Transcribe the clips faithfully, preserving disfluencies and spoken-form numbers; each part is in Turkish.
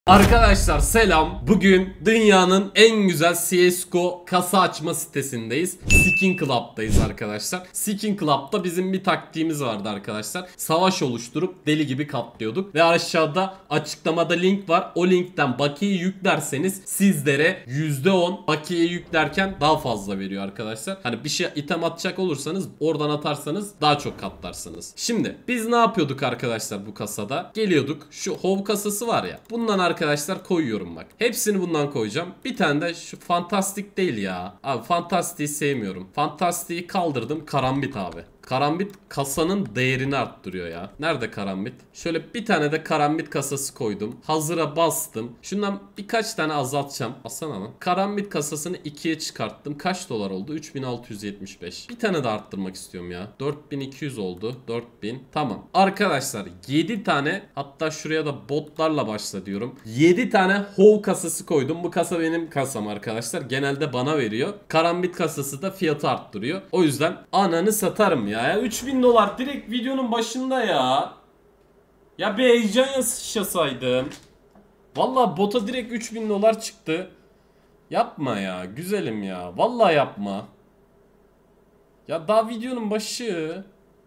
Arkadaşlar selam. Bugün dünyanın en güzel C S G O kasa açma sitesindeyiz. Skin Club'dayız arkadaşlar. Skin Club'da bizim bir taktiğimiz vardı arkadaşlar. Savaş oluşturup deli gibi katlıyorduk. Ve aşağıda açıklamada link var. O linkten bakiyeyi yüklerseniz sizlere yüzde on bakiyeyi yüklerken daha fazla veriyor arkadaşlar. Hani bir şey item atacak olursanız oradan atarsanız daha çok katlarsınız. Şimdi biz ne yapıyorduk arkadaşlar bu kasada? Geliyorduk. Şu hov kasası var ya. Bundan arkadaşlar koyuyorum bak. Hepsini bundan koyacağım. Bir tane de şu fantastik değil ya. Abi fantastiği sevmiyorum. Fantastiği kaldırdım. Karambit abi. Karambit kasanın değerini arttırıyor ya. Nerede karambit? Şöyle bir tane de karambit kasası koydum. Hazıra bastım. Şundan birkaç tane azaltacağım. Alsana lan. Karambit kasasını ikiye çıkarttım. Kaç dolar oldu? üç bin altı yüz yetmiş beş. Bir tane de arttırmak istiyorum ya. dört bin iki yüz oldu. dört bin. Tamam. Arkadaşlar yedi tane, hatta şuraya da botlarla başla diyorum. yedi tane hov kasası koydum. Bu kasa benim kasam arkadaşlar. Genelde bana veriyor. Karambit kasası da fiyatı arttırıyor. O yüzden ananı satarım ya. Ya üç bin dolar direkt videonun başında ya. Ya bir heyecan yaşasaydım. Vallahi bota direkt üç bin dolar çıktı. Yapma ya güzelim ya. Vallahi yapma. Ya daha videonun başı.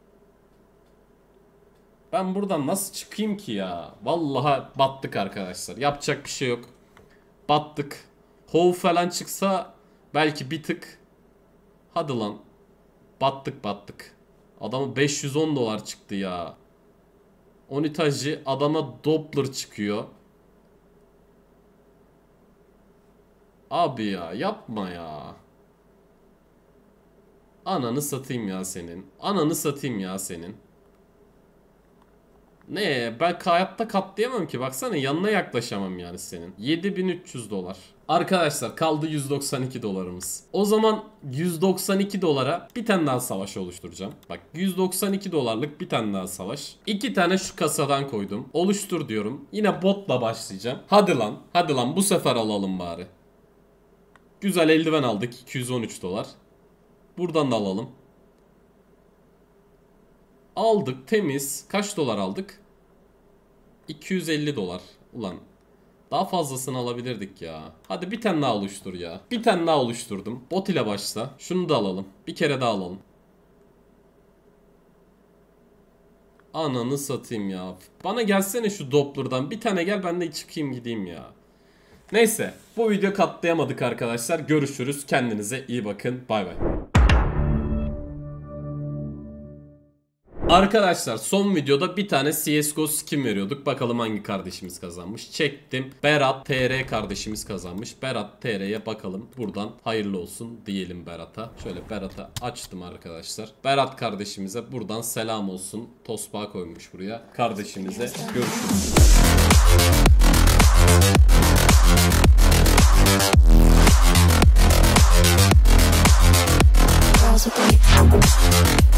Ben buradan nasıl çıkayım ki ya? Vallahi battık arkadaşlar. Yapacak bir şey yok. Battık. Hov falan çıksa belki bir tık. Hadi lan. Battık battık. Adama beş yüz on dolar çıktı ya. Onitacı adama Doppler çıkıyor. Abi ya yapma ya. Ananı satayım ya senin. Ananı satayım ya senin. Ne? Ben hayatta katlayamam ki. Baksana yanına yaklaşamam yani senin. yedi bin üç yüz dolar. Arkadaşlar kaldı yüz doksan iki dolarımız. O zaman yüz doksan iki dolara bir tane daha savaş oluşturacağım. Bak yüz doksan iki dolarlık bir tane daha savaş. iki tane şu kasadan koydum. Oluştur diyorum. Yine botla başlayacağım. Hadi lan. Hadi lan bu sefer alalım bari. Güzel eldiven aldık. iki yüz on üç dolar. Buradan da alalım. Aldık temiz. Kaç dolar aldık? iki yüz elli dolar. Ulan daha fazlasını alabilirdik ya. Hadi bir tane daha oluştur ya. Bir tane daha oluşturdum. Bot ile başla. Şunu da alalım. Bir kere daha alalım. Ananı satayım ya. Bana gelsene şu Doppler'dan. Bir tane gel ben de çıkayım gideyim ya. Neyse. Bu video katlayamadık arkadaşlar. Görüşürüz. Kendinize iyi bakın. Bay bay. Arkadaşlar son videoda bir tane C S G O skin veriyorduk. Bakalım hangi kardeşimiz kazanmış. Çektim. Berat T R kardeşimiz kazanmış. Berat T R'ye bakalım. Buradan hayırlı olsun diyelim Berat'a. Şöyle Berat'a açtım arkadaşlar. Berat kardeşimize buradan selam olsun. Tosbağa koymuş buraya. Kardeşimize görüşürüz.